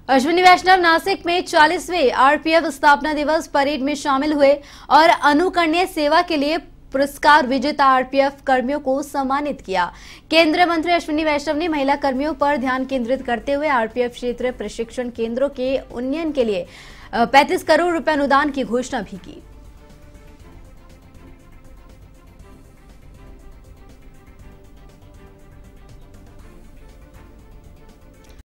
अश्विनी वैष्णव नासिक में 40वें आरपीएफ स्थापना दिवस परेड में शामिल हुए और अनुकरणीय सेवा के लिए पुरस्कार विजेता आरपीएफ कर्मियों को सम्मानित किया। केंद्रीय मंत्री अश्विनी वैष्णव ने महिला कर्मियों पर ध्यान केंद्रित करते हुए आरपीएफ क्षेत्रीय प्रशिक्षण केंद्रों के उन्नयन के लिए 35 करोड़ रुपए अनुदान की घोषणा भी की।